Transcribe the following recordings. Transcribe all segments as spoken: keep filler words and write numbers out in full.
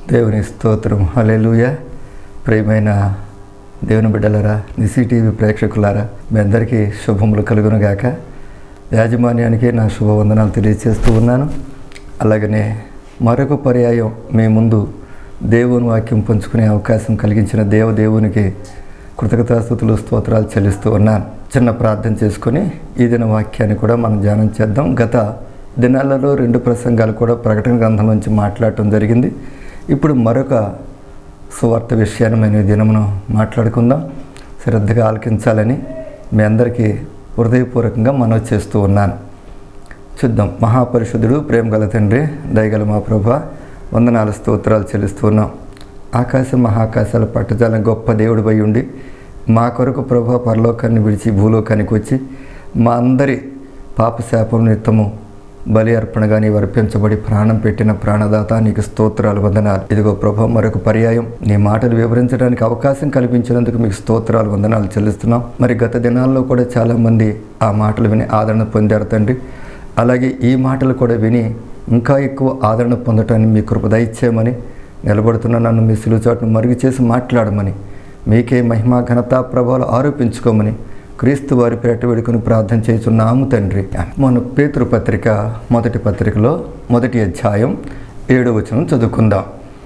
దేవుని స్తోత్రం. హల్లెలూయా. ప్రియమైన దేవుని బిడ్డలారా, నిసి టీవీ ప్రేక్షకులారా, మీ అందరికీ శుభములు కలుగునుగాక. యాజమాన్యానికి నా శుభవందనాలు తెలియజేస్తూ ఉన్నాను. అలాగనే మరొక పర్యాయం మీ ముందు దేవుని వాక్యం పంచుకునే అవకాశం కలిగించిన దేవదేవునికి కృతజ్ఞతాస్తుతులు స్తోత్రాలు చెల్లిస్తూ ఉన్నాను. చిన్న ప్రార్థన చేసుకొని ఈ దిన వాక్యాన్ని కూడా మనం ధ్యానం చేద్దాం. గత దినాలలో రెండు ప్రసంగాలు కూడా ప్రకటన గ్రంథం నుంచి మాట్లాడటం జరిగింది. ఇప్పుడు మరొక సువార్త విషయాన్ని మేము ఈ దినమును మాట్లాడుకుందాం. శ్రద్ధగా ఆలకించాలని మీ అందరికీ హృదయపూర్వకంగా మనవి చేస్తూ ఉన్నాను. చూద్దాం. మహాపరిశుద్ధుడు, ప్రేమ గల తండ్రి, దయగల మా ప్రభువా, వందనాలు స్తోత్రాలు చెల్లిస్తూ ఉన్నాం. ఆకాశం మహాకాశాల పట్టజాలం గొప్ప దేవుడిపై ఉండి మా కొరకు ప్రభువా పరలోకాన్ని విడిచి భూలోకానికి వచ్చి మా అందరి పాపశాపం నిమిత్తము బలి అర్పణగా నీవు అర్పించబడి ప్రాణం పెట్టిన ప్రాణదాత, నీకు స్తోత్రాలు, వందనాలు. ఇదిగో ప్రభు, మరొక పర్యాయం నీ మాటలు వివరించడానికి అవకాశం కల్పించినందుకు మీకు స్తోత్రాలు, వందనాలు చెల్లిస్తున్నాం. మరి గత దినాల్లో కూడా చాలామంది ఆ మాటలు విని ఆదరణ పొందారు తండ్రి. అలాగే ఈ మాటలు కూడా విని ఇంకా ఎక్కువ ఆదరణ పొందటాన్ని మీ కృప దయచేయమని, నిలబడుతున్న నన్ను మీ సిలువ చాటును మరుగు చేసి మాట్లాడమని, మీకే మహిమ ఘనత ప్రభావాలు ఆరోపించుకోమని క్రీస్తు వారి పేట వేడుకొని ప్రార్థన చేస్తున్నాము తండ్రి. మన పేతురు పత్రిక మొదటి పత్రికలో మొదటి అధ్యాయం ఏడవ వచనం చదువుకుందాం.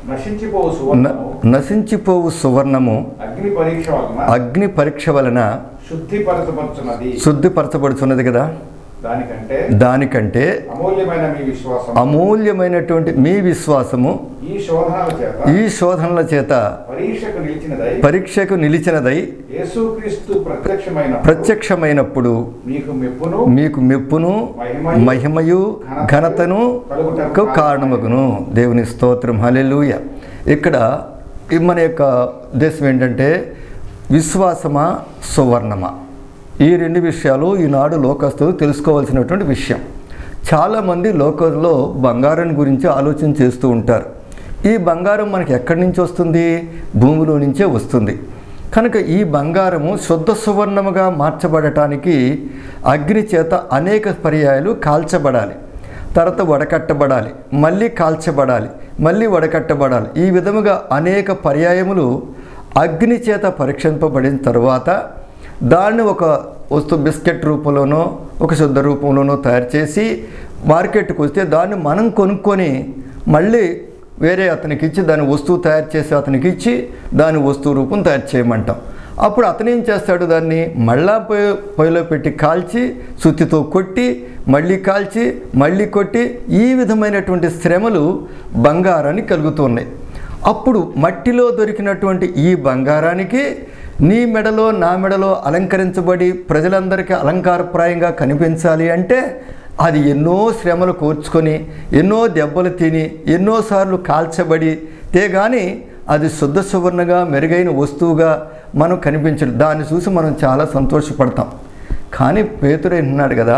నశించిపోవు సువర్ణము అగ్ని పరీక్ష వలన శుద్ధిపరచబడుచున్నది కదా. దానికంటే దానికంటే అమూల్యమైన మీ విశ్వాసం అమూల్యమైనటువంటి మీ విశ్వాసము ఈ శోధనల చేత ఈ శోధనల చేత పరీక్షకు నిలిచినదై పరీక్షకు నిలిచినదై యేసుక్రీస్తు ప్రత్యక్షమైన ప్రత్యక్షమైనప్పుడు మీకు మెప్పును మీకు మెప్పును మహిమయు ఘనతను కారణమగును. దేవుని స్తోత్రం. హల్లెలూయా. ఇక్కడ మన యొక్క ఉద్దేశం ఏంటంటే, విశ్వాసమా సువర్ణమా, ఈ రెండు విషయాలు ఈనాడు లోకస్తులు తెలుసుకోవాల్సినటువంటి విషయం. చాలామంది లోకంలో బంగారం గురించి ఆలోచన చేస్తూ ఉంటారు. ఈ బంగారం మనకి ఎక్కడి నుంచి వస్తుంది? భూమిలో నుంచే వస్తుంది. కనుక ఈ బంగారము శుద్ధ సువర్ణముగా మార్చబడటానికి అగ్ని చేత అనేక పర్యాయాలు కాల్చబడాలి, తర్వాత వడకట్టబడాలి, మళ్ళీ కాల్చబడాలి, మళ్ళీ వడకట్టబడాలి. ఈ విధముగా అనేక పర్యాయములు అగ్ని చేత పరీక్షింపబడిన తరువాత దాన్ని ఒక వస్తువు బిస్కెట్ రూపంలోనో ఒక శుద్ధ రూపంలోనో తయారు చేసి మార్కెట్కి వస్తే దాన్ని మనం కొనుక్కొని మళ్ళీ వేరే అతనికి ఇచ్చి దాని వస్తువు తయారు చేసి అతనికి ఇచ్చి దాని వస్తువు రూపం తయారు చేయమంటాం. అప్పుడు అతను ఏం చేస్తాడు? దాన్ని మళ్ళా పొయ్యి పొయ్యిలో పెట్టి కాల్చి సుత్తితో కొట్టి మళ్ళీ కాల్చి మళ్ళీ కొట్టి ఈ విధమైనటువంటి శ్రమలు బంగారానికి కలుగుతున్నాయి. అప్పుడు మట్టిలో దొరికినటువంటి ఈ బంగారానికి నీ మెడలో నా మెడలో అలంకరించబడి ప్రజలందరికీ అలంకారప్రాయంగా కనిపించాలి అంటే అది ఎన్నో శ్రమలు కోర్చుకొని ఎన్నో దెబ్బలు తిని ఎన్నోసార్లు కాల్చబడి తేగాని అది శుద్ధ సువర్ణగా మెరుగైన వస్తువుగా మనం కనిపించదు. దాన్ని చూసి మనం చాలా సంతోషపడతాం. కానీ పేతురు అంటున్నాడు కదా,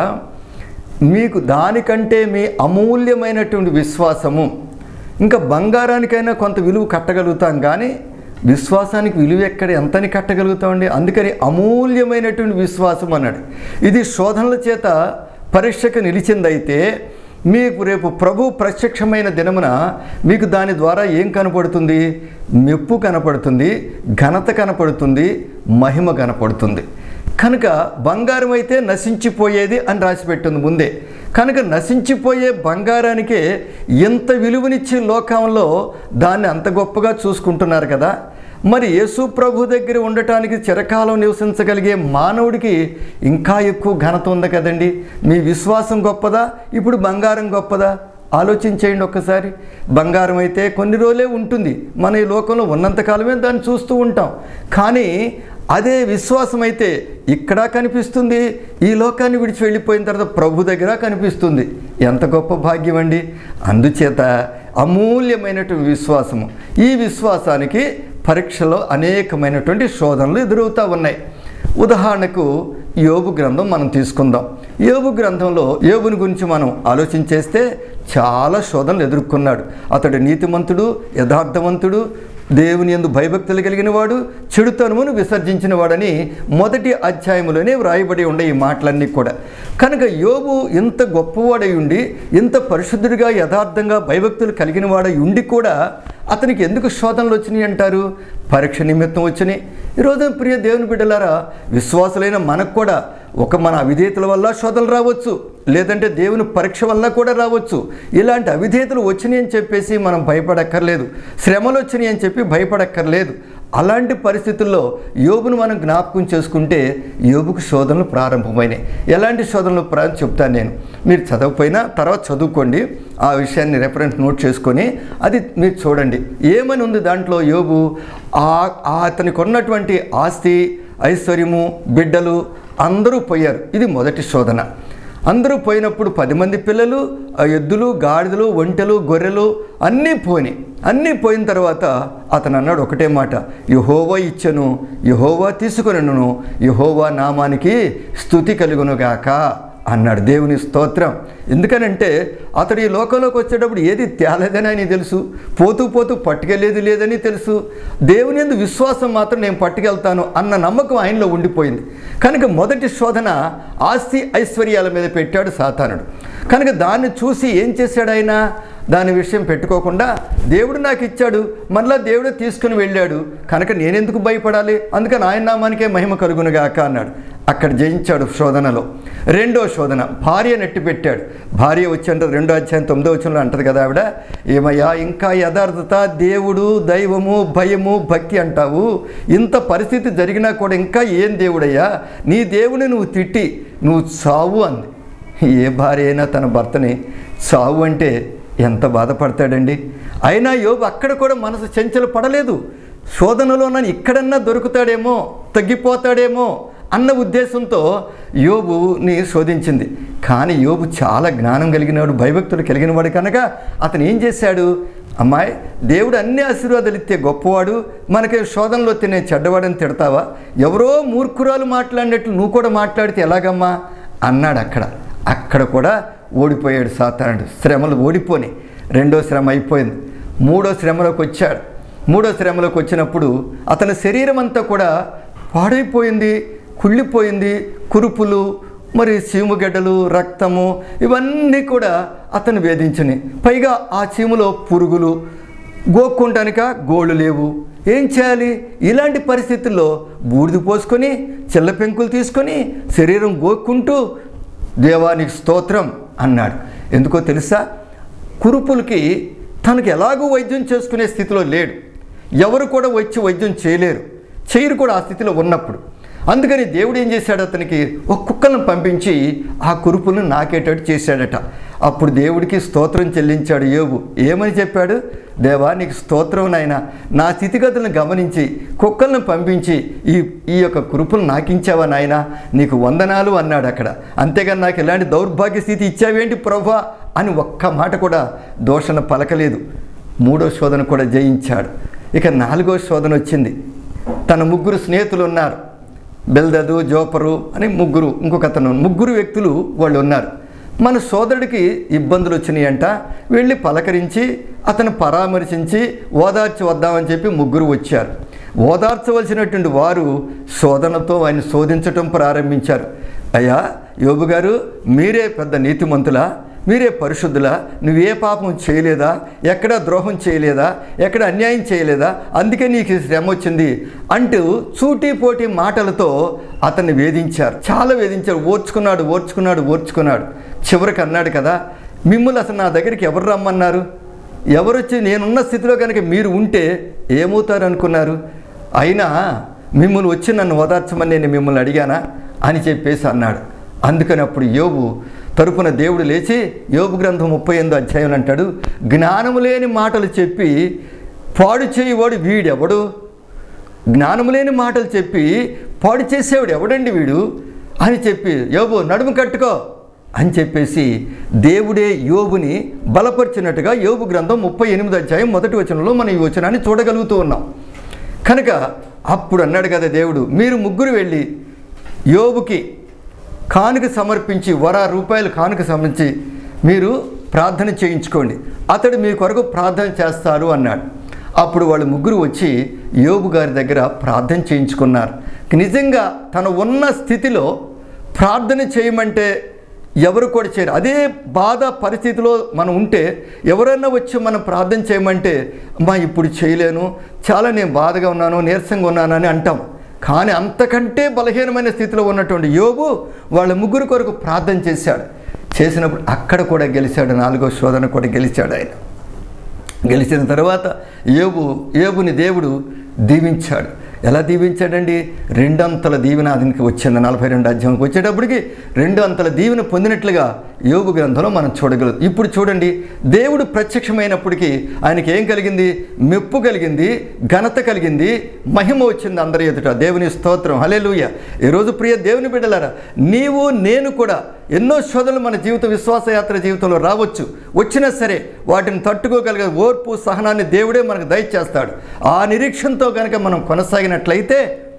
మీకు దానికంటే మీ అమూల్యమైనటువంటి విశ్వాసము, ఇంకా బంగారానికైనా కొంత విలువ కట్టగలుగుతాం కానీ విశ్వాసానికి విలువ ఎక్కడ ఎంతని కట్టగలుగుతామండి? అందుకని అమూల్యమైనటువంటి విశ్వాసం అన్నాడు. ఇది శోధనల చేత పరీక్షకు నిలిచిందైతే మీకు రేపు ప్రభు ప్రత్యక్షమైన దినమున మీకు దాని ద్వారా ఏం కనపడుతుంది? మెప్పు కనపడుతుంది, ఘనత కనపడుతుంది, మహిమ కనపడుతుంది. కనుక బంగారం అయితే నశించిపోయేది అని రాసిపెట్టింది ముందే. కనుక నశించిపోయే బంగారానికే ఎంత విలువనిచ్చే లోకంలో దాన్ని అంత గొప్పగా చూసుకుంటున్నారు కదా. మరి యేసు ప్రభు దగ్గర ఉండటానికి చిరకాలం నివసించగలిగే మానవుడికి ఇంకా ఎక్కువ ఘనత ఉంది కదండి. మీ విశ్వాసం గొప్పదా, ఇప్పుడు బంగారం గొప్పదా? ఆలోచించేయండి ఒక్కసారి. బంగారం అయితే కొన్ని రోజులే ఉంటుంది, మన ఈ లోకంలో ఉన్నంతకాలమే దాన్ని చూస్తూ ఉంటాం. కానీ అదే విశ్వాసం అయితే ఇక్కడ కనిపిస్తుంది, ఈ లోకాన్ని విడిచి వెళ్ళిపోయిన తర్వాత ప్రభు దగ్గర కనిపిస్తుంది. ఎంత గొప్ప భాగ్యం అండి. అందుచేత అమూల్యమైనటువంటి విశ్వాసము, ఈ విశ్వాసానికి పరీక్షలో అనేకమైనటువంటి శోధనలు ఎదురవుతూ ఉన్నాయి. ఉదాహరణకు యోబు గ్రంథం మనం తీసుకుందాం. యోబు గ్రంథంలో యోబుని గురించి మనం ఆలోచించేస్తే చాలా శోధనలు ఎదుర్కొన్నాడు. అతడు నీతిమంతుడు, యథార్థవంతుడు, దేవుని యందు భయభక్తులు కలిగిన వాడు, చెడుతనమును విసర్జించిన వాడని మొదటి అధ్యాయంలోనే వ్రాయబడి ఉండే ఈ మాటలన్నీ కూడా. కనుక యోబు ఇంత గొప్పవాడై ఉండి, ఇంత పరిశుద్ధుడిగా యథార్థంగా భయభక్తులు కలిగిన వాడై ఉండి కూడా అతనికి ఎందుకు శోధనలు వచ్చినాయి అంటారు? పరీక్ష నిమిత్తం వచ్చినాయి. ఈరోజు ప్రియ దేవుని బిడ్డలారా, విశ్వాసులైన మనకు కూడా ఒక మన అవిధేయతల వల్ల శోధనలు రావచ్చు, లేదంటే దేవుని పరీక్ష వల్ల కూడా రావచ్చు. ఇలాంటి అవిధేయతలు వచ్చినాయి అని చెప్పేసి మనం భయపడక్కర్లేదు, శ్రమలు వచ్చినాయి అని చెప్పి భయపడక్కర్లేదు. అలాంటి పరిస్థితుల్లో యోబును మనం జ్ఞాపకం చేసుకుంటే యోబుకు శోధనలు ప్రారంభమైనాయి. ఎలాంటి శోధనలు ప్రా చెప్తాను నేను, మీరు చదవకపోయినా తర్వాత చదువుకోండి, ఆ విషయాన్ని రెఫరెన్స్ నోట్ చేసుకొని అది మీరు చూడండి. ఏమని ఉంది దాంట్లో? యోబు అతనికి ఉన్నటువంటి ఆస్తి, ఐశ్వర్యము, బిడ్డలు అందరూ పోయారు. ఇది మొదటి శోధన. అందరూ పోయినప్పుడు పది మంది పిల్లలు, ఎద్దులు, గాడిదలు, ఒంటెలు, గొర్రెలు అన్నీ పోయినాయి. అన్నీ పోయిన తర్వాత అతను అన్నాడు ఒకటే మాట, యెహోవా ఇచ్చెను, యెహోవా తీసుకొనెను, యెహోవా నామానికి స్తుతి కలుగునుగాక అన్నాడు. దేవుని స్తోత్రం. ఎందుకనంటే అతడు ఈ లోకంలోకి వచ్చేటప్పుడు ఏది తేలేదని ఆయన తెలుసు, పోతూ పోతూ పట్టుకెళ్ళేది లేదని తెలుసు. దేవుని యందు విశ్వాసం మాత్రం నేను పట్టుకెళ్తాను అన్న నమ్మకం ఆయనలో ఉండిపోయింది. కనుక మొదటి శోధన ఆస్తి ఐశ్వర్యాల మీద పెట్టాడు సాతానుడు. కనుక దాన్ని చూసి ఏం చేశాడు ఆయన? దాని విషయం పెట్టుకోకుండా దేవుడు నాకు ఇచ్చాడు, మళ్ళా దేవుడు తీసుకుని వెళ్ళాడు, కనుక నేనెందుకు భయపడాలి, అందుకని ఆయన నామానికే మహిమ కలుగునుగాక అన్నాడు. అక్కడ జయించాడు శోధనలో. రెండో శోధన, భార్య నెట్టి పెట్టాడు. భార్య వచ్చి అంటది, రెండో అధ్యాయం తొమ్మిదో వచనంలో అంటది కదా ఆవిడ, ఏమయ్యా ఇంకా యథార్థత, దేవుడు, దైవము, భయము, భక్తి అంటావు, ఇంత పరిస్థితి జరిగినా కూడా ఇంకా ఏం దేవుడయ్యా, నీ దేవుని నువ్వు తిట్టి నువ్వు చావు అంది. ఏ భార్య అయినా తన భర్తని చావు అంటే ఎంత బాధపడతాడండి. అయినా యోబు అక్కడ కూడా మనసు చంచలు పడలేదు. శోధనలో నన్ను ఇక్కడన్నా దొరుకుతాడేమో, తగ్గిపోతాడేమో అన్న ఉద్దేశంతో యోబుని శోధించింది. కానీ యోబు చాలా జ్ఞానం కలిగినవాడు, భయభక్తులు కలిగినవాడు. కనుక అతను ఏం చేశాడు? అమ్మాయి, దేవుడు అన్ని ఆశీర్వాదాలు ఇస్తే గొప్పవాడు, మనకి శోధనలో తినే చెడ్డవాడని తిడతావా? ఎవరో మూర్ఖురాలు మాట్లాడినట్లు నువ్వు కూడా మాట్లాడితే ఎలాగమ్మా అన్నాడు. అక్కడ అక్కడ కూడా ఓడిపోయాడు సాతానుడు. శ్రమలు ఓడిపోయి రెండో శ్రమ అయిపోయింది. మూడో శ్రమలోకి వచ్చాడు. మూడో శ్రమలోకి వచ్చినప్పుడు అతని శరీరం అంతా కూడా పాడైపోయింది, కుళ్ళిపోయింది. కురుపులు, మరి చీముగడ్డలు, రక్తము ఇవన్నీ కూడా అతను వేధించినాయి. పైగా ఆ చీములో పురుగులు, గోక్కుంటానిక గోళ్ళు లేవు. ఏం చేయాలి? ఇలాంటి పరిస్థితుల్లో బూడిద పోసుకొని చిల్ల పెంకులు తీసుకొని శరీరం గోక్కుంటూ దేవానికి స్తోత్రం అన్నాడు. ఎందుకో తెలుసా? కురుపులకి తనకు ఎలాగూ వైద్యం చేసుకునే స్థితిలో లేడు. ఎవరు కూడా వచ్చి వైద్యం చేయలేరు, చేయరు కూడా ఆ స్థితిలో ఉన్నప్పుడు. అందుకని దేవుడు ఏం చేశాడు? అతనికి ఒక కుక్కలను పంపించి ఆ కురుపులను నాకేటట్టు చేశాడట. అప్పుడు దేవుడికి స్తోత్రం చెల్లించాడు యోబు. ఏమని చెప్పాడు? దేవా నీకు స్తోత్రం నాయనా, నా స్థితిగతులను గమనించి కుక్కలను పంపించి ఈ ఈ యొక్క కురుపులను నాకించావా నాయనా, నీకు వందనాలు అన్నాడు అక్కడ. అంతేగాని నాకు ఎలాంటి దౌర్భాగ్య స్థితి ఇచ్చావేంటి ప్రభా అని ఒక్క మాట కూడా దోషణ పలకలేదు. మూడో శోధన కూడా జయించాడు. ఇక నాలుగో శోధన వచ్చింది. తన ముగ్గురు స్నేహితులు ఉన్నారు, బెల్దదు, జోపరు అని ముగ్గురు, ఇంకొక అతను, ముగ్గురు వ్యక్తులు వాళ్ళు ఉన్నారు. మన సోదరుడికి ఇబ్బందులు వచ్చినాయంట. వెళ్ళి పలకరించి అతను పరామర్శించి ఓదార్చి వద్దామని చెప్పి ముగ్గురు వచ్చారు. ఓదార్చవలసినటువంటి వారు శోధనతో ఆయన శోధించటం ప్రారంభించారు. అయ్యా యోబు గారు, మీరే పెద్ద నీతిమంతులా, మీరే పరిశుద్ధులా, నువ్వే పాపం చేయలేదా, ఎక్కడ ద్రోహం చేయలేదా, ఎక్కడ అన్యాయం చేయలేదా, అందుకే నీకు శ్రమ వచ్చింది అంటూ చూటీపోటీ మాటలతో అతన్ని వేధించారు. చాలా వేధించారు. ఓర్చుకున్నాడు ఓర్చుకున్నాడు ఓర్చుకున్నాడు చివరికి అన్నాడు కదా, మిమ్మల్ని అసలు నా దగ్గరికి ఎవరు రమ్మన్నారు? ఎవరొచ్చి నేనున్న స్థితిలో కనుక మీరు ఉంటే ఏమవుతారు అనుకున్నారు? అయినా మిమ్మల్ని వచ్చి నన్ను ఓదార్చమని నేను మిమ్మల్ని అడిగానా అని చెప్పేసి అన్నాడు. అందుకని అప్పుడు యోబు తరపున దేవుడు లేచి యోబు గ్రంథం ముప్పై ఎనిమిదో అధ్యాయం అంటాడు, జ్ఞానము లేని మాటలు చెప్పి పాడు చేయవాడు వీడెవడు? జ్ఞానము లేని మాటలు చెప్పి పాడు చేసేవాడు ఎవడండి వీడు అని చెప్పి, యోబు నడుము కట్టుకో అని చెప్పేసి దేవుడే యోబుని బలపరిచినట్టుగా యోబు గ్రంథం ముప్పై ఎనిమిదో అధ్యాయం మొదటి వచనంలో మనం ఈ వచనాన్ని చూడగలుగుతూ ఉన్నాం. కనుక అప్పుడు అన్నాడు కదా దేవుడు, మీరు ముగ్గురు వెళ్ళి యోబుకి కానుక సమర్పించి, వర రూపాయలు కానుక సమర్పించి మీరు ప్రార్థన చేయించుకోండి, అతడు మీ కొరకు ప్రార్థన చేస్తారు అన్నాడు. అప్పుడు వాళ్ళు ముగ్గురు వచ్చి యోబు గారి దగ్గర ప్రార్థన చేయించుకున్నారు. నిజంగా తను ఉన్న స్థితిలో ప్రార్థన చేయమంటే ఎవరు కూడా చేయరు. అదే బాధ పరిస్థితిలో మనం ఉంటే ఎవరైనా వచ్చి మనం ప్రార్థన చేయమంటే అమ్మా ఇప్పుడు చేయలేను, చాలా నేను బాధగా ఉన్నాను, నీరసంగా ఉన్నాను అని అంటాం. కానీ అంతకంటే బలహీనమైన స్థితిలో ఉన్నటువంటి యోబు వాళ్ళ ముగ్గురు కొరకు ప్రార్థన చేశాడు. చేసినప్పుడు అక్కడ కూడా గెలిచాడు. నాలుగో శోధన కూడా గెలిచాడు. ఆయన గెలిచిన తర్వాత యోబు యోబుని దేవుడు దీవించాడు. ఎలా దీవించాడండి? రెండంతల దీవెన అతనికి వచ్చింది. నలభై రెండు అధ్యాయంకి వచ్చేటప్పటికి రెండు అంతల దీవెన పొందినట్లుగా యోబు గ్రంథంలో మనం చూడగలదు. ఇప్పుడు చూడండి, దేవుడు ప్రత్యక్షమైనప్పటికీ ఆయనకి ఏం కలిగింది? మెప్పు కలిగింది, ఘనత కలిగింది, మహిమ వచ్చింది అందరి ఎదుట. దేవుని స్తోత్రం, హల్లెలూయా. ఈరోజు ప్రియ దేవుని బిడ్డలారా, నీవు నేను కూడా ఎన్నో శోధనలు మన జీవిత విశ్వాసయాత్ర జీవితంలో రావచ్చు. వచ్చినా సరే వాటిని తట్టుకోగలిగే ఓర్పు సహనాన్ని దేవుడే మనకు దయచేస్తాడు. ఆ నిరీక్షణతో కనుక మనం కొనసాగినట్లయితే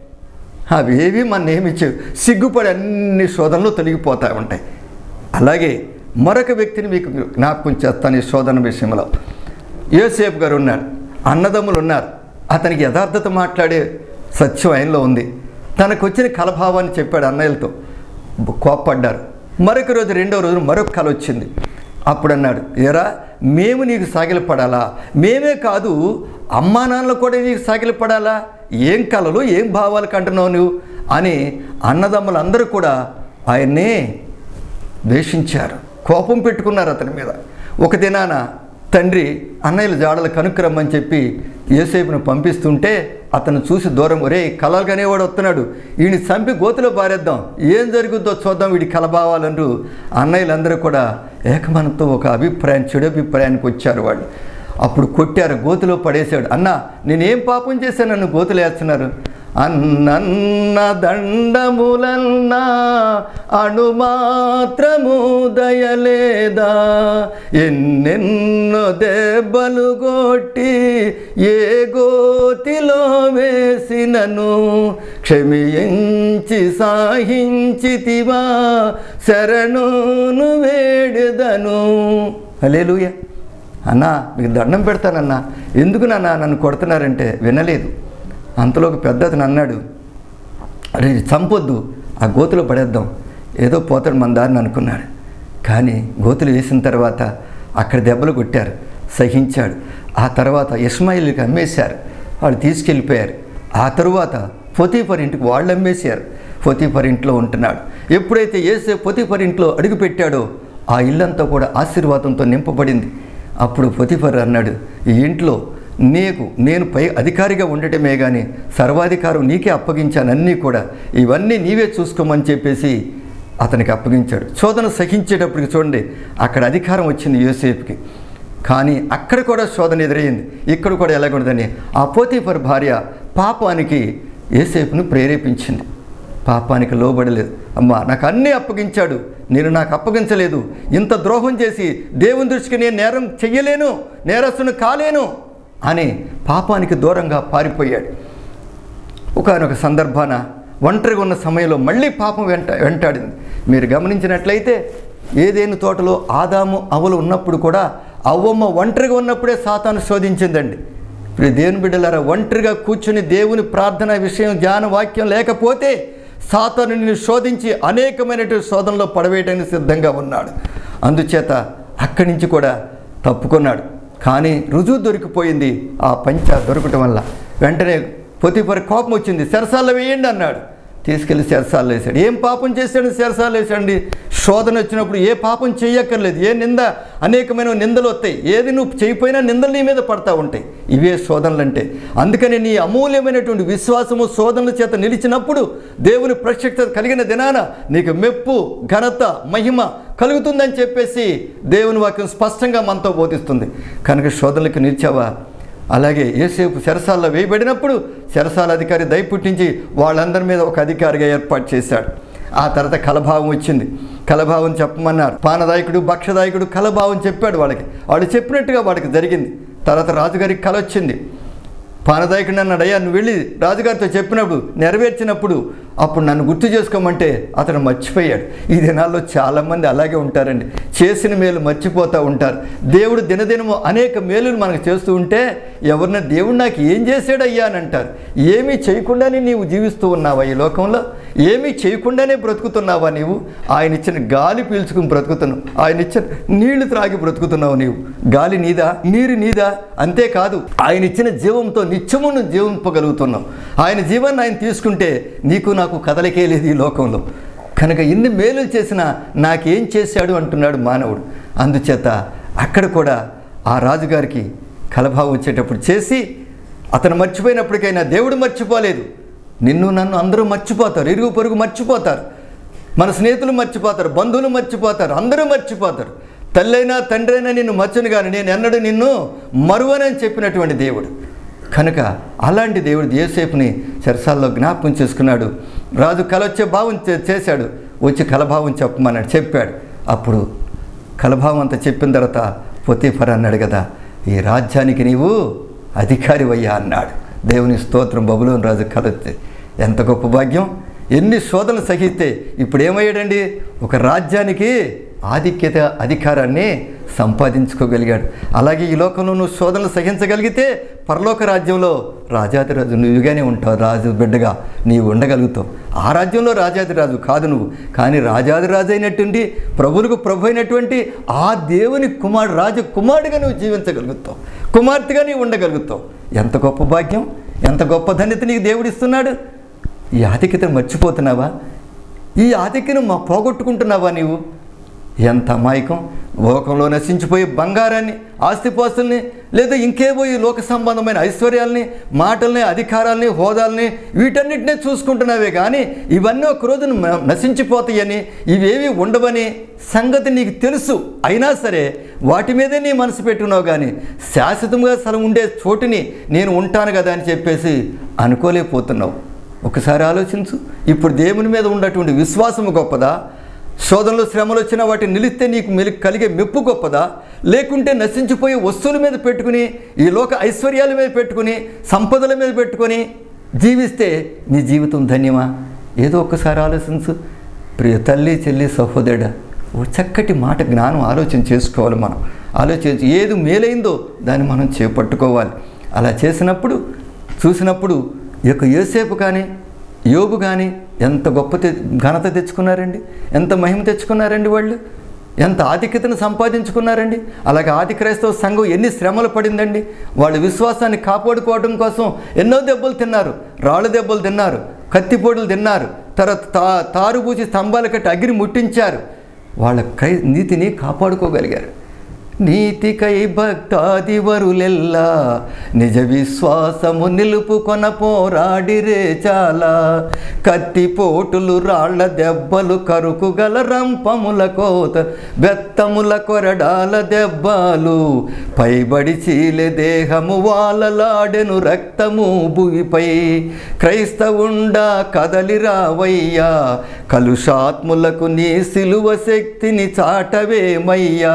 అవి ఏవి మన ఏమి సిగ్గుపడి అన్ని శోధనలు తొలగిపోతూ ఉంటాయి. అలాగే మరొక వ్యక్తిని మీకు జ్ఞాపకం చేస్తాను. ఈ శోధన విషయంలో యోసేపు గారు ఉన్నారు, అన్నదమ్ములు ఉన్నారు. అతనికి యథార్థత మాట్లాడే సత్యం ఆయనలో ఉంది. తనకు వచ్చిన కలభావాన్ని చెప్పాడు అన్నయ్యలతో. కోప్పడ్డారు. మరొక రోజు రెండో రోజు మరొక కళ వచ్చింది. అప్పుడు అన్నాడు, ఏరా మేము నీకు సాగిలపడాలా? మేమే కాదు అమ్మా నాన్నలు కూడా నీకు సాగిలపడాలా? ఏం కళలు, ఏం భావాలు కంటున్నావు నువ్వు అని అన్నదమ్ములందరూ కూడా ఆయన్నే ద్వేషించారు, కోపం పెట్టుకున్నారు అతని మీద. ఒక దినాన తండ్రి అన్నయ్యల జాడలు కనుక్కురమ్మని చెప్పి యోసేపును పంపిస్తుంటే అతను చూసి దూరం, ఒరే కలలు కనేవాడు వస్తున్నాడు, వీడిని చంపి గోతులో పారేద్దాం, ఏం జరుగుద్దో చూద్దాం, వీడి కలబావాలంటూ అన్నయ్యలందరూ కూడా ఏకమనంతో ఒక అభిప్రాయం, చెడు అభిప్రాయానికి వచ్చారు. వాళ్ళు అప్పుడు కొట్టారు, గోతులో పడేశాడు. అన్న నేనేం పాపం చేశాను నన్ను గోతులు వేస్తున్నారు? అన్నన్న దండములన్నా అణుమాత్రము దయలేదా? ఎన్నెన్నో దెబ్బలు కొట్టి ఏ గోతిలో వేసినను క్షమించి సాహించితివా, శరణును వేడెదను. హల్లెలూయా. అన్నా మీకు దండం పెడతానన్నా, ఎందుకు నాన్న నన్ను కొడుతున్నారంటే వినలేదు. అంతలో ఒక పెద్ద అతను అన్నాడు, అరే చంపొద్దు, ఆ గోతులో పడేద్దాం, ఏదో పోతాడు మన దారిని అనుకున్నాడు. కానీ గోతులు వేసిన తర్వాత అక్కడ దెబ్బలు కొట్టారు, సహించాడు. ఆ తర్వాత ఇష్మాయిల్కి అమ్మేశారు, వాళ్ళు తీసుకెళ్ళిపోయారు. ఆ తరువాత పొతీఫర్ ఇంటికి వాళ్ళు అమ్మేశారు. పొతీఫర్ ఇంట్లో ఉంటున్నాడు. ఎప్పుడైతే యేసే పొతీఫర్ ఇంట్లో అడుగు పెట్టాడో ఆ ఇల్లంతా కూడా ఆశీర్వాదంతో నింపబడింది. అప్పుడు పొతీఫర్ అన్నాడు, ఈ ఇంట్లో నీకు నేను పై అధికారిగా ఉండటమే కానీ సర్వాధికారం నీకే అప్పగించాను, అన్నీ కూడా ఇవన్నీ నీవే చూసుకోమని చెప్పేసి అతనికి అప్పగించాడు. శోధన సహించేటప్పటికి చూడండి అక్కడ అధికారం వచ్చింది యోసేపుకి. కానీ అక్కడ కూడా శోధన ఎదురయ్యింది. ఇక్కడ కూడా ఎలాగుండదని ఆ పోతీఫర్ భార్య పాపానికి యోసేపును ప్రేరేపించింది. పాపానికి లోబడలేదు. అమ్మా నాకు అన్నీ అప్పగించాడు, నేను నాకు అప్పగించలేదు, ఇంత ద్రోహం చేసి దేవుని దృష్టికి నేను నేరం చెయ్యలేను, నేరస్తుని కాలేను అని పాపానికి దూరంగా పారిపోయాడు. ఒకానొక సందర్భాన ఒంటరిగా ఉన్న సమయంలో మళ్ళీ పాపం వెంట వెంటాడింది. మీరు గమనించినట్లయితే ఏదేను తోటలో ఆదాము అవ్వలు ఉన్నప్పుడు కూడా అవ్వమ్మ ఒంటరిగా ఉన్నప్పుడే సాతాను శోధించిందండి. ఇప్పుడు దేవుని బిడ్డలారా, ఒంటరిగా కూర్చుని దేవుని ప్రార్థన విషయం ధ్యాన వాక్యం లేకపోతే సాతాను నిన్ను శోధించి అనేకమైనటువంటి శోధనలో పడవేయడానికి సిద్ధంగా ఉన్నాడు. అందుచేత అక్కడి నుంచి కూడా తప్పుకున్నాడు. కానీ రుజువు దొరికిపోయింది. ఆ పంచ దొరకటం వల్ల వెంటనే పొతీఫర్ కోపం వచ్చింది, చెరసాల్లో వేయండి అన్నాడు. తీసుకెళ్ళి చెరసాల్లో వేశాడు. ఏం పాపం చేశాడు? చెరసాల్లో వేసాడండి. శోధన వచ్చినప్పుడు ఏ పాపం చేయక్కర్లేదు, ఏ నింద, అనేకమైన నిందలు వస్తాయి. ఏది నువ్వు చేయిపోయినా నిందలు నీ మీద పడతా ఉంటాయి. ఇవే శోధనలు అంటే. అందుకని నీ అమూల్యమైనటువంటి విశ్వాసము శోధనల చేత నిలిచినప్పుడు దేవుని ప్రత్యక్షత కలిగిన దినాన నీకు మెప్పు, ఘనత, మహిమ కలుగుతుందని చెప్పేసి దేవుని వాక్యం స్పష్టంగా మనతో బోధిస్తుంది. కనుక శోధనలకు నిలిచావా? అలాగే యోసేపు చెరసాల్లో వేయబడినప్పుడు చెరసాల అధికారి దయ పుట్టించి వాళ్ళందరి మీద ఒక అధికారిగా ఏర్పాటు చేశాడు. ఆ తర్వాత కలభావం వచ్చింది. కలభావం చెప్పమన్నారు. పానదాయకుడు, భక్షదాయకుడు కలభావం చెప్పాడు వాళ్ళకి. వాళ్ళు చెప్పినట్టుగా వాడికి జరిగింది. తర్వాత రాజుగారికి కల వచ్చింది. పానదాయకుడు అన్నాడు, అయ్యా నువ్వు వెళ్ళి రాజుగారితో చెప్పినప్పుడు నెరవేర్చినప్పుడు అప్పుడు నన్ను గుర్తు చేసుకోమంటే అతను మర్చిపోయాడు. ఈ దినాల్లో చాలామంది అలాగే ఉంటారండి, చేసిన మేలు మర్చిపోతూ ఉంటారు. దేవుడు దినదినము అనేక మేలులు మనకు చేస్తూ ఉంటే ఎవరిన దేవుడు నాకు ఏం చేశాడయ్యా అని అంటారు. ఏమీ చేయకుండానే నీవు జీవిస్తూ ఉన్నావా ఈ లోకంలో? ఏమీ చేయకుండానే బ్రతుకుతున్నావా నీవు? ఆయన ఇచ్చిన గాలి పీల్చుకుని బ్రతుకుతున్నావు, ఆయన ఇచ్చిన నీళ్లు త్రాగి బ్రతుకుతున్నావు. నీవు గాలి నీదా, నీరు నీదా? అంతేకాదు ఆయన ఇచ్చిన జీవంతో నిత్యము నువ్వు జీవింపగలుగుతున్నావు. ఆయన జీవాన్ని ఆయన తీసుకుంటే నీకు నాకు కదలికే లేదు ఈ లోకంలో. కనుక ఇన్ని మేలులు చేసినా నాకేం చేశాడు అంటున్నాడు మానవుడు. అందుచేత అక్కడ కూడా ఆ రాజుగారికి కలభావం వచ్చేటప్పుడు చేసి అతను మర్చిపోయినప్పటికైనా దేవుడు మర్చిపోలేదు. నిన్ను నన్ను అందరూ మర్చిపోతారు, ఇరుగు పొరుగు మర్చిపోతారు, మన స్నేహితులు మర్చిపోతారు, బంధువులు మర్చిపోతారు, అందరూ మర్చిపోతారు. తల్లైనా తండ్రైనా నిన్ను మర్చను కానీ నేను ఎన్నడూ నిన్ను మరువనని చెప్పినటువంటి దేవుడు. కనుక అలాంటి దేవుడు యోసేపుని చెరసాల్లో జ్ఞాపకం చేసుకున్నాడు. రాజు కల వచ్చే భావం చేశాడు, వచ్చి కలభావం చెప్పమన్నాడు, చెప్పాడు. అప్పుడు కలభావం అంతా చెప్పిన తర్వాత పొతీఫర్ అన్నాడు కదా, ఈ రాజ్యానికి నీవు అధికారివయ్యా అన్నాడు. దేవుని స్తోత్రం. బబులోను రాజు కల వస్తే ఎంత గొప్ప భాగ్యం! ఎన్ని శోధనలు సహిస్తే ఇప్పుడు ఏమయ్యాడండి? ఒక రాజ్యానికి ఆధిక్యత అధికారాన్ని సంపాదించుకోగలిగాడు. అలాగే ఈ లోకంలో నువ్వు శోధనలు సహించగలిగితే పరలోక రాజ్యంలో రాజాదిరాజు నువ్వుగానే ఉంటావు. రాజు బిడ్డగా నీవు ఉండగలుగుతావు. ఆ రాజ్యంలో రాజాదిరాజు కాదు నువ్వు, కానీ రాజాదిరాజు అయినటువంటి ప్రభువులకు ప్రభు అయినటువంటి ఆ దేవుని కుమారుడు, రాజు కుమారుడిగా నువ్వు జీవించగలుగుతావు, కుమార్తెగా నీవు ఉండగలుగుతావు. ఎంత గొప్ప భాగ్యం, ఎంత గొప్ప ధన్యత నీకు దేవుడు ఇస్తున్నాడు. ఈ ఆధిక్యతను మర్చిపోతున్నావా? ఈ ఆధిక్యను మా పోగొట్టుకుంటున్నావా నీవు? ఎంత అమాయకం! లోకంలో నశించిపోయే బంగారాన్ని, ఆస్తిపాస్తుల్ని, లేదా ఇంకేవో ఈ లోక సంబంధమైన ఐశ్వర్యాల్ని, మాటల్ని, అధికారాల్ని, హోదాల్ని, వీటన్నిటినీ చూసుకుంటున్నావే కానీ ఇవన్నీ ఒక రోజున నశించిపోతాయని, ఇవేవి ఉండవని సంగతి నీకు తెలుసు. అయినా సరే వాటి మీదే నీ మనసు పెట్టుకున్నావు కానీ శాశ్వతంగా అసలు ఉండే చోటుని నేను ఉంటాను కదా అని చెప్పేసి అనుకోలేకపోతున్నావు. ఒకసారి ఆలోచించు. ఇప్పుడు దేవుని మీద ఉన్నటువంటి విశ్వాసము గొప్పదా? శోధనలు శ్రమలు వచ్చినా వాటిని నిలిస్తే నీకు మెలి కలిగే మెప్పు గొప్పదా? లేకుంటే నశించిపోయే వస్తువుల మీద పెట్టుకుని, ఈ లోక ఐశ్వర్యాల మీద పెట్టుకుని, సంపదల మీద పెట్టుకొని జీవిస్తే నీ జీవితం ధన్యమా? ఏదో ఒక్కసారి ఆలోచించు. ప్రియ తల్లి, చెల్లి, సహోదరుడా, ఓ చక్కటి మాట జ్ఞానం ఆలోచన చేసుకోవాలి. మనం ఆలోచించి ఏది మేలైందో దాన్ని మనం చేపట్టుకోవాలి. అలా చేసినప్పుడు చూసినప్పుడు ఈ యొక్క యోసేపు కానీ యోబు కానీ ఎంత గొప్ప తె ఘనత తెచ్చుకున్నారండి, ఎంత మహిమ తెచ్చుకున్నారండి, వాళ్ళు ఎంత ఆధిక్యతను సంపాదించుకున్నారండి. అలాగే ఆది క్రైస్తవ సంఘం ఎన్ని శ్రమలు పడిందండి. వాళ్ళ విశ్వాసాన్ని కాపాడుకోవడం కోసం ఎన్నో దెబ్బలు తిన్నారు, రాళ్ళు దెబ్బలు తిన్నారు, కత్తిపోటులు తిన్నారు, తర్వాత తా తారుబూచి స్తంభాలు కట్టి అగ్ని ముట్టించారు. వాళ్ళ క్రై నీతిని కాపాడుకోగలిగారు. నీతికై భక్తాదివరులెల్లా నిజ విశ్వాసము నిలుపుకొన పోరాడిరే చాలా. కత్తిపోటులు, రాళ్ల దెబ్బలు, కరుకు గల రంపముల కోత, బెత్తముల కొరడాల దెబ్బలు, పైబడి చీలె దేహము వాలలాడెను రక్తము భూమిపై. క్రైస్తవుండా కదలి రావయ్యా, కలుషాత్ములకు నీ సిలువ శక్తిని చాటవేమయ్యా.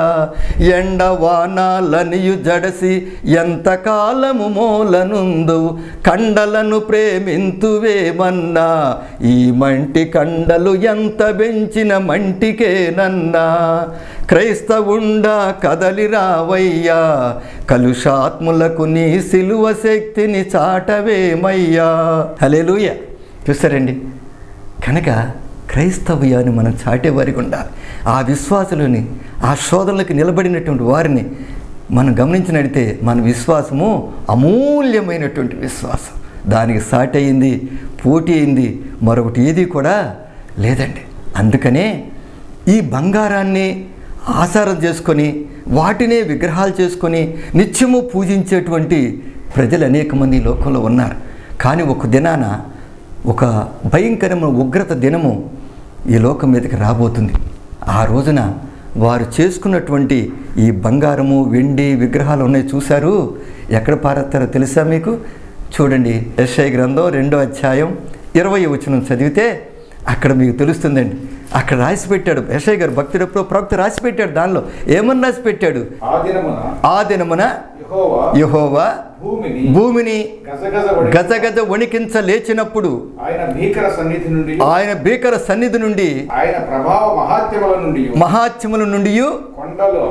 ఎండవానాలనియు జడసి ఎంతకాలము మూలనుందు, కండలను ప్రేమింతువేమన్నా, ఈ మంటి కండలు ఎంత పెంచిన మంటికేనన్నా. క్రైస్తవుండా కదలి రావయ్యా, కలుషాత్ములకు నీ సిలువ శక్తిని చాటవేమయ్యా. హల్లెలూయా. చూస్తారండి, కనుక క్రైస్తవ్యాన్ని మనం చాటేవారికి ఉండాలి. ఆ విశ్వాసులని, ఆ శోధనలకు నిలబడినటువంటి వారిని మనం గమనించినట్లయితే మన విశ్వాసము అమూల్యమైనటువంటి విశ్వాసం. దానికి సాటి అయింది, పోటీ అయింది, మరొకటి ఏది కూడా లేదండి. అందుకనే ఈ బంగారాన్ని ఆసారం చేసుకొని వాటినే విగ్రహాలు చేసుకొని నిత్యము పూజించేటువంటి ప్రజలు అనేక మంది ఈ లోకంలో ఉన్నారు. కానీ ఒక దినాన ఒక భయంకరమైన ఉగ్రత దినము ఈ లోకం మీదకి రాబోతుంది. ఆ రోజున వారు చేసుకున్నటువంటి ఈ బంగారము, వెండి విగ్రహాలు ఉన్నాయి చూశారు, ఎక్కడ పారేస్తారో తెలుసా మీకు? చూడండి, యెషయా గ్రంథం రెండో అధ్యాయం ఇరవై వచనం చదివితే అక్కడ మీకు తెలుస్తుందండి. అక్కడ రాసి పెట్టాడు యెషయా గారు, భక్తుడు ప్రవక్త రాసి పెట్టాడు. దానిలో ఏమని రాసి పెట్టాడు? ఆ దినమున ఆ దినమున యెహోవా యెహోవా భూమిని భూమిని గజగజ వణికి- గజగజ వణికించ లేచినప్పుడు ఆయన భీకర సన్నిధి నుండి ఆయన భీకర సన్నిధి నుండి ఆయన ప్రభావ మహాత్యముల నుండి మహాత్యముల నుండి కొండలు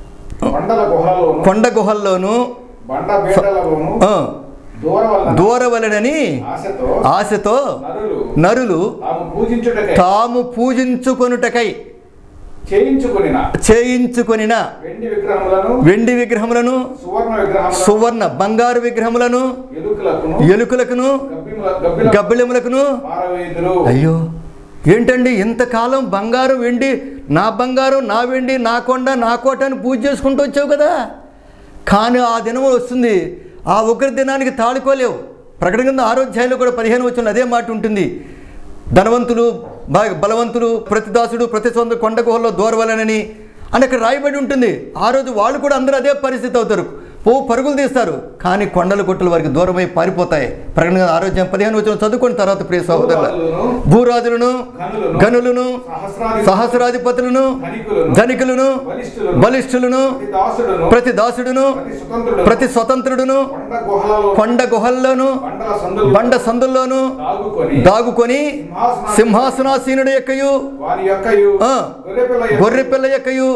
కొండల గుహలలోను కొండ గుహల్లోను బండ బేటలలోను ఆ, దూరవలన దూరవలనని ఆశతో ఆశతో నరులు నరులు తాము పూజించుటకై తాము పూజించుకొనుటకై చేయించుకొనిన చేయించుకొనిన వెండి విగ్రహములను వెండి విగ్రహములను సువర్ణ విగ్రహములను సువర్ణ బంగారు విగ్రహములను ఎలుకలకును ఎలుకలకును గబ్బిముల గబ్బిల గబ్బిలములకును పారవేయుదురు. అయ్యో ఏంటండి ఇంతకాలం బంగారం వెండి నా బంగారం నా వెండి నా కొండ నా కోట అని పూజ చేసుకుంటూ వచ్చావు కదా, కానీ ఆ దినం వస్తుంది ఆ ఉగ్ర దినానికి తాళుకోలేవు. ప్రకటన కింద ఆరోధ్యాయంలో కూడా పదిహేను వచ్చిన అదే మాట ఉంటుంది. ధనవంతులు బ- బలవంతులు ప్రతి దాసుడు ప్రతి సొంత కొండ గుహల్లో దూరవలనని అని అక్కడ రాయబడి ఉంటుంది. ఆ రోజు వాళ్ళు కూడా అందరూ అదే పరిస్థితి అవుతారు, పో పరుగులు తీస్తారు, కానీ కొండల గుట్టల వారికి దూరమై పారిపోతాయి. ప్రకటన కింద ఆరోగ్యం పదిహేను వచ్చిన చదువుకున్న తర్వాత ప్రియ సహోదరుల భూరాజులను గనులను సహస్రాధిపతులను ధనికులను బలిష్ఠులను ప్రతి దాసుడును ప్రతి స్వతంత్రుడును కొండ గుహలలో కొండ గుహల్లోను బండల సందులలో బండ సందుల్లోను దాగుకొని దాగుకొని సింహాసనాసీనుడు యొక్కయు వారి యొక్కయు ఆ, గొర్రెపిల్ల యొక్కయు గొర్రెపిల్ల యొక్కయు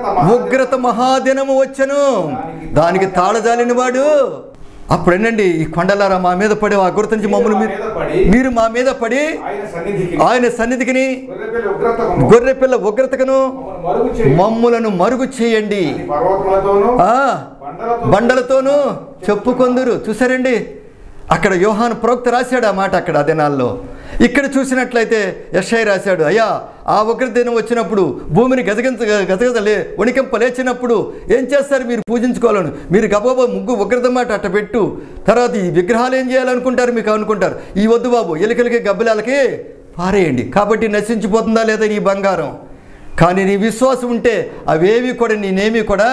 ఉగ్రత మహాదినము వచ్చెను, దానికి తాళజాలిన వాడు. అప్పుడేనండి ఈ కొండలారా మా మీద పడి ఆ గుర్తు నుంచి మమ్మల్ని మీరు మీరు మా మీద పడి ఆయన సన్నిధికి ఆయన సన్నిధికిని గొర్రెపిల్ల ఉగ్రతకును గొర్రెపిల్ల ఉగ్రతకును మమ్మల్ని మరుగు చేయి. మమ్ములను మరుగు చేయండి, ఈ పర్వతములతోనూ ఆ బండలతో బండలతోనూ చెప్పుకొందురు. చూసారండి అక్కడ యోహాను ప్రవక్త రాశాడు ఆ మాట అక్కడ ఆ దినాల్లో. ఇక్కడ చూసినట్లయితే యెషయా రాశాడు, అయ్యా ఆ ఉగ్ర దినం వచ్చినప్పుడు భూమిని గజగించ గజగజ లే వణికింప లేచినప్పుడు ఏం చేస్తారు మీరు పూజించుకోవాలని, మీరు గబగబా ముగ్గు ఉగ్రత మాట అట్ట పెట్టు, తర్వాత ఈ విగ్రహాలు ఏం చేయాలనుకుంటారు మీకు అనుకుంటారు, ఈ వద్దు బాబు ఎలికలకి గబ్బిలాలకి పారేయండి, కాబట్టి నశించిపోతుందా లేదా నీ బంగారం. కానీ నీ విశ్వాసం ఉంటే అవేవి కూడా నేనేమి కూడా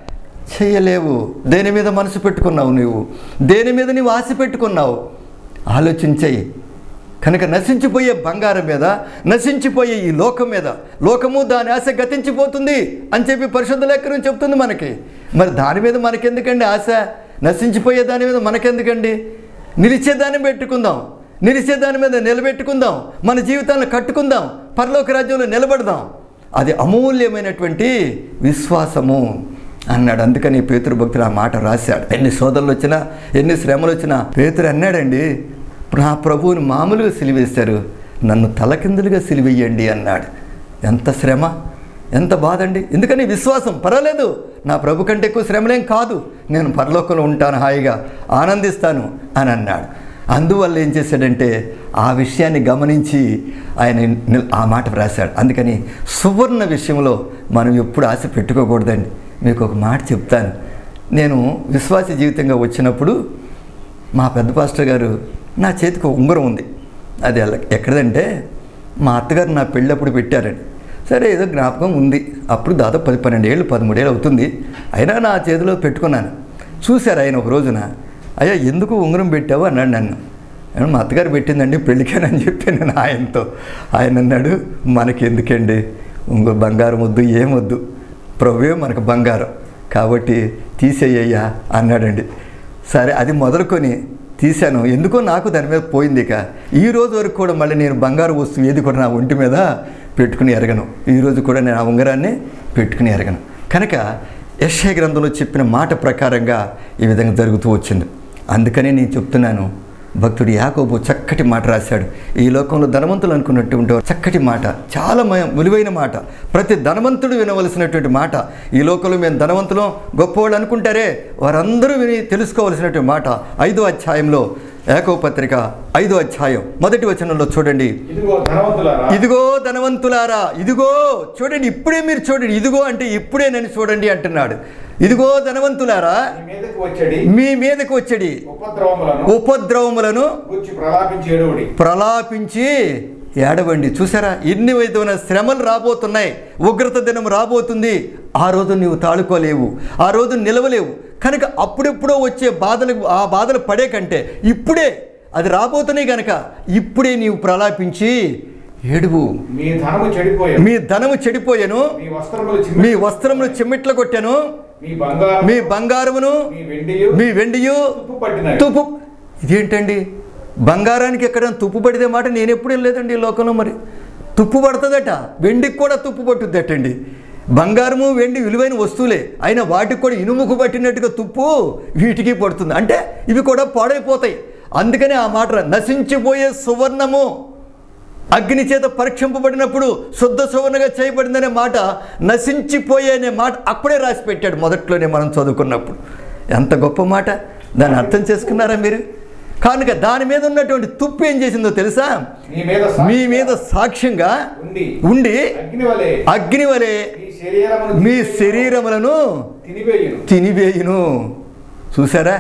చేయలేవు. దేని మీద మనసు పెట్టుకున్నావు నువ్వు, దేని మీద నీవు ఆశ పెట్టుకున్నావు ఆలోచించేయి. కనుక నశించిపోయే బంగారం మీద, నశించిపోయే ఈ లోకం మీద, లోకము దాని ఆశ గతించిపోతుంది అని చెప్పి పరిశుద్ధ లేఖనం చెప్తుంది మనకి. మరి దాని మీద మనకెందుకండి ఆశ, నశించిపోయే దాని మీద మనకెందుకండి? నిలిచేదాన్ని పెట్టుకుందాం, నిలిచేదాని మీద నిలబెట్టుకుందాం, మన జీవితాలను కట్టుకుందాం, పరలోక రాజ్యంలో నిలబడదాం. అది అమూల్యమైనటువంటి విశ్వాసము అన్నాడు. అందుకని పేతురు భక్తుడు ఆ మాట రాశాడు. ఎన్ని శోధనలు వచ్చినా ఎన్ని శ్రమలు వచ్చినా పేతురు అన్నాడండి, నా ప్రభువుని మామూలుగా సిలివేశారు, నన్ను తలకిందులుగా సిలివేయండి అన్నాడు. ఎంత శ్రమ, ఎంత బాధ అండి. ఎందుకని విశ్వాసం పర్వాలేదు, నా ప్రభు కంటే ఎక్కువ శ్రమలేం కాదు, నేను పరలోకంలో ఉంటాను, హాయిగా ఆనందిస్తాను అని అన్నాడు. అందువల్ల ఏం చేశాడంటే ఆ విషయాన్ని గమనించి ఆయన ఆ మాట రాశాడు. అందుకని సువర్ణ విషయంలో మనం ఎప్పుడు ఆశ పెట్టుకోకూడదండి. మీకు ఒక మాట చెప్తాను. నేను విశ్వాస జీవితంగా వచ్చినప్పుడు మా పెద్ద పాస్టర్ గారు నా చేతికి ఒక ఉంగరం ఉంది. అది ఎక్కడదంటే మా అత్తగారు నా పెళ్ళప్పుడు పెట్టారండి. సరే ఏదో జ్ఞాపకం ఉంది, అప్పుడు దాదాపు పది పన్నెండు ఏళ్ళు పదమూడేళ్ళు అవుతుంది. అయినా నా చేతిలో పెట్టుకున్నాను. చూశారు ఆయన ఒక రోజున, అయ్యా ఎందుకు ఉంగరం పెట్టావు అన్నాడు నన్ను. మా అత్తగారు పెట్టిందండి పెళ్ళికేనని చెప్పి నేను ఆయనతో. ఆయన అన్నాడు, మనకి ఎందుకండి ఇంకో బంగారం వద్దు, ఏమొద్దు, ప్రభువే మనకు బంగారం, కాబట్టి తీసేయ్యా అన్నాడండి. సరే అది మొదలుకొని తీశాను. ఎందుకో నాకు దాని మీద పోయింది. ఇక ఈ రోజు వరకు కూడా మళ్ళీ నేను బంగారు వస్తువు ఏది కూడా నా ఒంటి మీద పెట్టుకుని ఎరగను. ఈరోజు కూడా నేను ఆ ఉంగరాన్ని పెట్టుకుని ఎరగను. కనుక యెషయా గ్రంథంలో చెప్పిన మాట ప్రకారంగా ఈ విధంగా జరుగుతూ వచ్చింది. అందుకనే నేను చెప్తున్నాను, భక్తుడు యాకోబు చక్కటి మాట రాశాడు. ఈ లోకంలో ధనవంతులు అనుకున్నట్టు ఉంటే చక్కటి మాట, చాలా విలువైన మాట, ప్రతి ధనవంతుడు వినవలసినటువంటి మాట. ఈ లోకంలో మేము ధనవంతులు గొప్పవాళ్ళు అనుకుంటారే, వారందరూ విని తెలుసుకోవలసినటువంటి మాట. ఐదో అధ్యాయంలో యాకోబు పత్రిక ఐదో అధ్యాయం మొదటి వచనంలో చూడండి, ఇదిగో ధనవంతులారా, ఇదిగో ధనవంతులారా, ఇదిగో చూడండి, ఇప్పుడే మీరు చూడండి, ఇదిగో అంటే ఇప్పుడే నన్ను చూడండి అంటున్నాడు. ఇదిగో ధనవంతులారా, మీ మీదకు వచ్చడి మీ మీదకు వచ్చడి ఉపద్రవములను ఉపద్రవములను గూర్చి ప్రలాపించి ఏడువుడి. ప్రలాపించి ఏడవండి. చూసారా, ఎన్ని విధమైన శ్రమలు రాబోతున్నాయి, ఉగ్రత దినం రాబోతుంది. ఆ రోజు నీవు తాళుకోలేవు, ఆ రోజు నిలవలేవు. కనుక అప్పుడెప్పుడో వచ్చే బాధలు, ఆ బాధలు పడే కంటే ఇప్పుడే అది రాబోతున్నాయి కనుక ఇప్పుడే నీవు ప్రలాపించి ఏడువు. మీ ధనము చెడిపోయాను, మీ ధనము చెడిపోయాను, మీ వస్త్రములు మీ వస్త్రములు చిమ్మిట్ల కొట్టాను, మీ బంగారం మీ బంగారమును మీ వెండియు మీ వెండియు తుప్పు పట్టినవి. తుప్పు. ఇదేంటండి, బంగారానికి ఎక్కడ తుప్పు పడితే మాట నేను ఎప్పుడు వెళ్ళలేదండి ఈ లోకంలో. మరి తుప్పు పడుతుందట, వెండికి కూడా తుప్పు పట్టుద్దటండి. బంగారము వెండి విలువైన వస్తువులే, అయినా వాటికి కూడా ఇనుముకు పట్టినట్టుగా తుప్పు వీటికి పడుతుంది. అంటే ఇవి కూడా పాడైపోతాయి. అందుకని ఆ మాట, నశించిపోయే సువర్ణము అగ్ని చేత పరీక్షింపబడినప్పుడు శుద్ధ సువర్ణగా చేయబడిందనే మాట, నశించిపోయే అనే మాట అప్పుడే రాసి పెట్టాడు మొదట్లోనే మనం చదువుకున్నప్పుడు. ఎంత గొప్ప మాట! దాన్ని అర్థం చేసుకున్నారా మీరు? కనుక దాని మీద ఉన్నటువంటి తుప్పు ఏం చేసిందో తెలుసా? మీ మీద సాక్ష్యంగా ఉండి అగ్ని వలె మీ శరీరములను తినివేయును. చూసారా?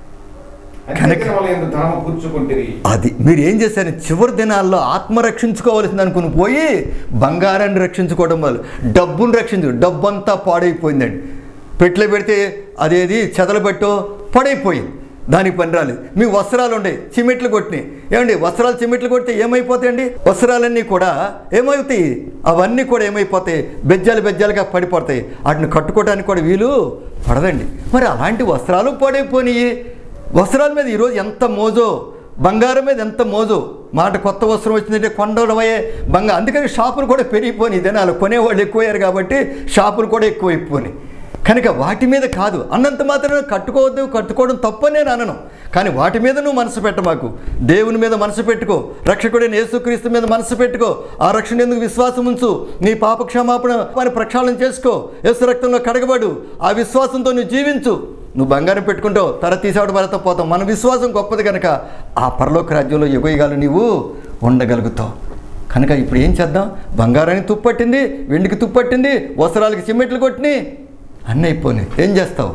అది మీరు ఏం చేశారు? చివరి దినాల్లో ఆత్మ రక్షించుకోవాల్సింది అనుకుని పోయి బంగారాన్ని రక్షించుకోవడం వల్ల డబ్బును రక్షించు డబ్బు అంతా పాడైపోయిందండి. పెట్లో పెడితే అదేది చెదలబెట్టో పాడైపోయింది, దానికి పని రాలేదు. మీ వస్త్రాలు ఉండే చిమెట్లు కొట్టినాయి. ఏమండి, వస్త్రాలు చిమెట్లు కొడితే ఏమైపోతాయండి? వస్త్రాలన్నీ కూడా ఏమవుతాయి? అవన్నీ కూడా ఏమైపోతాయి? బెజ్జాలు బెజ్జాలుగా పడిపోతాయి. వాటిని కట్టుకోవడానికి కూడా వీలు పడదండి. మరి అలాంటి వస్త్రాలు పాడైపోయినాయి. వస్త్రాల మీద ఈరోజు ఎంత మోజో, బంగారం మీద ఎంత మోజో. మాట కొత్త వస్త్రం వచ్చిందంటే కొండలమయ్యే బంగారం. అందుకని షాపులు కూడా పెరిగిపోయినాయి. దినాలు కొనేవాళ్ళు ఎక్కువయ్యారు కాబట్టి షాపులు కూడా ఎక్కువైపోయినాయి. కనుక వాటి మీద కాదు అన్నంత మాత్రమే కట్టుకోవద్దు, కట్టుకోవడం తప్పని నేను అనను. కానీ వాటి మీద నువ్వు మనసు పెట్ట, మాకు దేవుని మీద మనసు పెట్టుకో, రక్షకుడైన యేసుక్రీస్తు మీద మనసు పెట్టుకో. ఆ రక్షణ ఎందుకు విశ్వాసం ఉంచు, నీ పాప క్షమాపణ అని ప్రక్షాళన చేసుకో, యేసు రక్తంలో కడగబడు, ఆ విశ్వాసంతో నువ్వు జీవించు. నువ్వు బంగారం పెట్టుకుంటావు, తర తీసేవాడు భరత పోతావు. మన విశ్వాసం గొప్పది కనుక ఆ పరలోక రాజ్యంలో యుగయుగాలు నీవు ఉండగలుగుతావు. కనుక ఇప్పుడు ఏం చేద్దాం? బంగారానికి తుప్పట్టింది, వెండికి తుప్పట్టింది, వస్త్రాలకి సిమెంట్లు కొట్టినాయి, అన్నీ అయిపోయినాయి. ఏం చేస్తావు?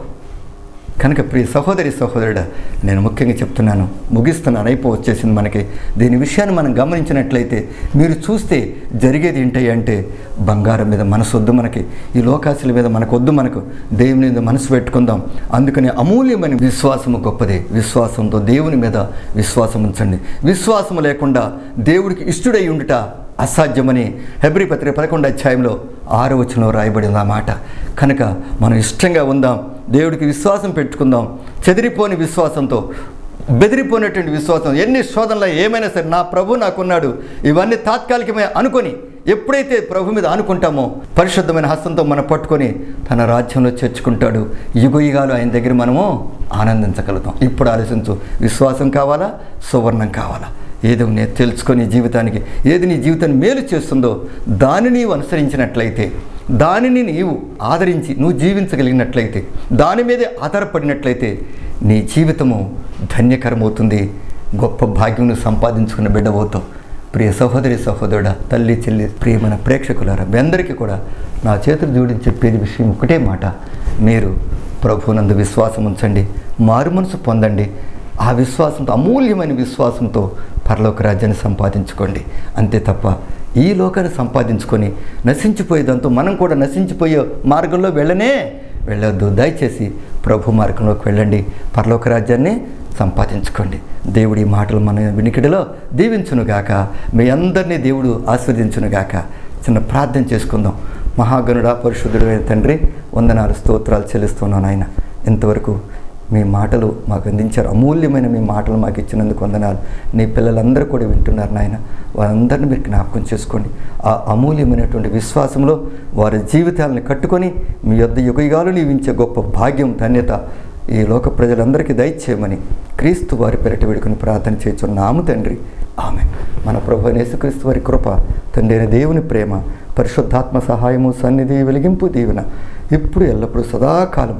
కనుక ప్రియ సహోదరి సహోదరుడా, నేను ముఖ్యంగా చెప్తున్నాను, ముగిస్తున్నాను, అయిపో వచ్చేసింది మనకి. దీని విషయాన్ని మనం గమనించినట్లయితే మీరు చూస్తే జరిగేది ఏంటి అంటే, బంగారం మీద మనసు వద్దు మనకి, ఈ లోకాశల మీద మనకు వద్దు, మనకు దేవుని మీద మనసు పెట్టుకుందాం. అందుకని అమూల్యమైన విశ్వాసము గొప్పదే. విశ్వాసంతో దేవుని మీద విశ్వాసం ఉంచండి. విశ్వాసము లేకుండా దేవుడికి ఇష్టడై ఉండుట అసాధ్యమని హెబ్రీ పత్రిక పదకొండు అధ్యాయంలో ఆరో వచనంలో రాయబడింది ఆ మాట. కనుక మనం ఇష్టంగా ఉందాం, దేవుడికి విశ్వాసం పెట్టుకుందాం. చెదిరిపోని విశ్వాసంతో, బెదిరిపోయినటువంటి విశ్వాసం, ఎన్ని శోధనలు ఏమైనా సరే నా ప్రభు నాకున్నాడు, ఇవన్నీ తాత్కాలికమే అనుకొని ఎప్పుడైతే ప్రభు మీద అనుకుంటామో పరిశుద్ధమైన హస్తంతో మనం పట్టుకొని తన రాజ్యంలో చేర్చుకుంటాడు. యుగయుగాలు ఆయన దగ్గర మనము ఆనందించగలుగుతాం. ఇప్పుడు ఆలోచించు, విశ్వాసం కావాలా, సువర్ణం కావాలా? ఏదో నేను తెలుసుకొని జీవితానికి ఏది నీ జీవితాన్ని మేలు చేస్తుందో దాన్ని నీవు అనుసరించినట్లయితే, దానిని నీవు ఆదరించి నువ్వు జీవించగలిగినట్లయితే, దాని మీదే ఆధారపడినట్లయితే నీ జీవితము ధన్యకరమవుతుంది. గొప్ప భాగ్యం నువ్వు సంపాదించుకున్న బిడ్డవవుతావు. ప్రియ సహోదరి సహోదరుడా, తల్లి చెల్లి, ప్రియమైన ప్రేక్షకులారా, మీ అందరికీ కూడా నా చేతులు జోడించి చెప్పేది విషయం ఒకటే మాట, మీరు ప్రభువునందు విశ్వాసం ఉంచండి, మారు మనసు పొందండి. ఆ విశ్వాసంతో, అమూల్యమైన విశ్వాసంతో పరలోక రాజ్యాన్ని సంపాదించుకోండి. అంతే తప్ప ఈ లోకాన్ని సంపాదించుకొని నశించిపోయేదంతా మనం కూడా నశించిపోయే మార్గంలో వెళ్ళనే వెళ్ళొద్దు. దయచేసి ప్రభు మార్గంలోకి వెళ్ళండి, పరలోక రాజ్యాన్ని సంపాదించుకోండి. దేవుడి మాటలు మన వినికిడిలో దీవించునుగాక. మీ అందరినీ దేవుడు ఆశీర్వదించునుగాక. చిన్న ప్రార్థన చేసుకుందాం. మహాగణుడా, పరిశుద్ధుడైన తండ్రి, వందనాలు స్తోత్రాలు చెల్లిస్తున్నాను ఆయన. ఇంతవరకు మీ మాటలు మాకు అందించారు, అమూల్యమైన మీ మాటలు మాకు ఇచ్చినందుకు వందనాలు. నీ పిల్లలందరూ కూడా వింటున్నారు నాయన, వారందరినీ మీరు జ్ఞాపకం చేసుకోండి. ఆ అమూల్యమైనటువంటి విశ్వాసంలో వారి జీవితాలను కట్టుకొని మీ యొద్ద యుగయుగాలు నీవించే గొప్ప భాగ్యం, ధన్యత ఈ లోక ప్రజలందరికీ దయచేయమని క్రీస్తు వారి పెరటి వేడుకొని ప్రార్థన చేస్తున్నాము తండ్రి, ఆమేన్. మన ప్రభు యేసుక్రీస్తు వారి కృప, తండ్రి అయిన దేవుని ప్రేమ, పరిశుద్ధాత్మ సహాయము, సన్నిధి, వెలిగింపు, దీవెన ఇప్పుడు ఎల్లప్పుడూ సదాకాలం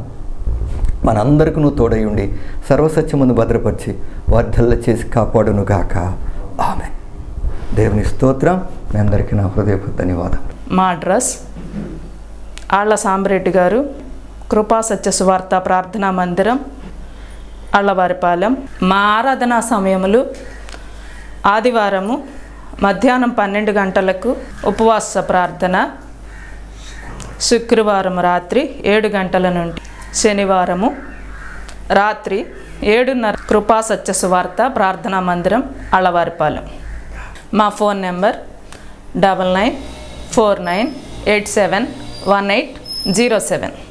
మనందరికీ నువ్వు తోడై ఉండి సర్వసత్యమును భద్రపరిచి వర్ధల్ల చేసి కాపాడును గాక. ఆమేన్. దేవుని స్తోత్రం. మీ అందరికీ నా హృదయపూర్వక ధన్యవాదాలు. మా అడ్రస్ ఆళ్ల సాంబరెడ్డి గారు, కృపా సత్య సువార్త ప్రార్థనా మందిరం, అళ్ళవారిపాలెం. మా ఆరాధనా సమయములు ఆదివారము మధ్యాహ్నం పన్నెండు గంటలకు ఉపవాస ప్రార్థన, శుక్రవారం రాత్రి ఏడు గంటల నుండి శనివారము రాత్రి ఏడున్నర కృపా సత్య సువార్త ప్రార్థనా మందిరం, అళ్ళవారిపాలెం. మా phone number double nine four nine eight seven one eight zero seven.